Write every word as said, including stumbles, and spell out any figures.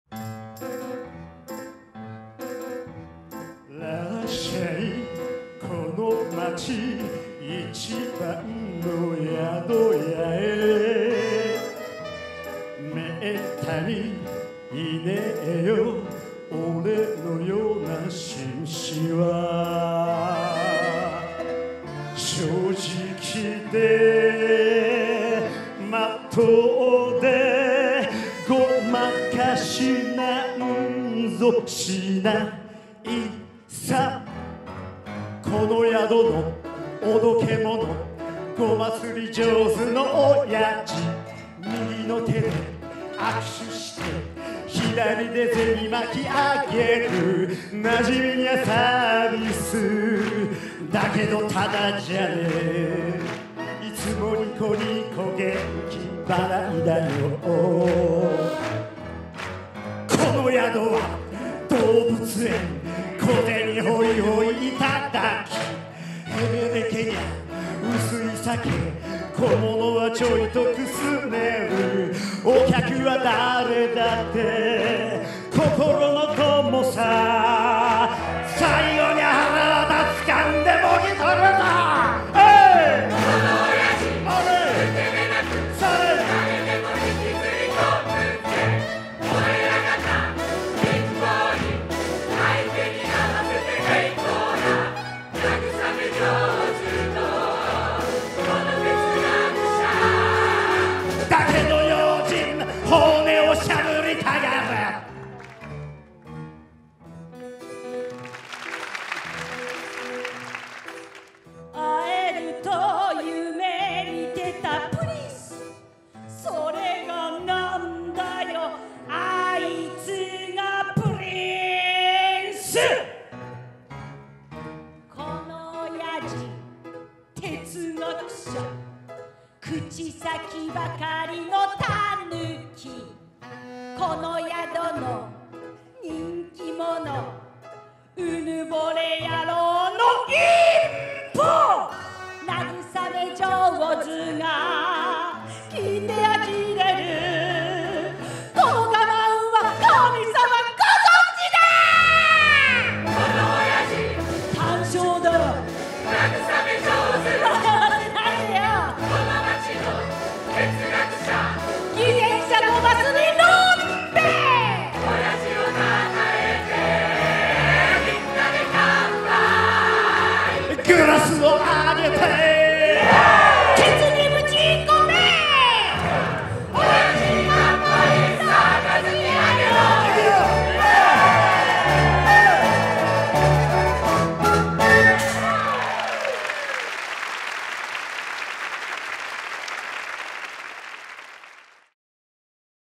らっしゃいこの町一番の宿屋へ、めったにいねえよ俺のような紳士は。正直でまっとうでごまかしなんぞしないさ。この宿のおどけ者ごますり上手の親父、右の手で握手して左で銭巻き上げる、馴染みにはサービスだけどただじゃねえ、いつもニコニコ元気払いだよ。この宿は動物園、小銭ホイホイいただき、へべれけにゃ薄い酒、小物はちょいとくすねる、お客は誰だって心の友さ、最後に腹渡つかんでもぎ取るな。えいこの親父あれてめなくされ誰でも引きずり込むって俺ら方一方に相手に合わせて結構な慰め上手のこの哲学者だけど用心骨をしゃぶりたがる。 会えると夢見てたプリンス、それがなんだよあいつがプリンス。この親父哲学者、口先ばかりのタヌキ、この宿の人気者うぬぼれ野郎の一歩、慰め上手が聞いてあきれる、この我慢は神様ご存知だ。この親父単勝だ、慰め上手だなんでよ、この町の哲学者偽善者ごますりの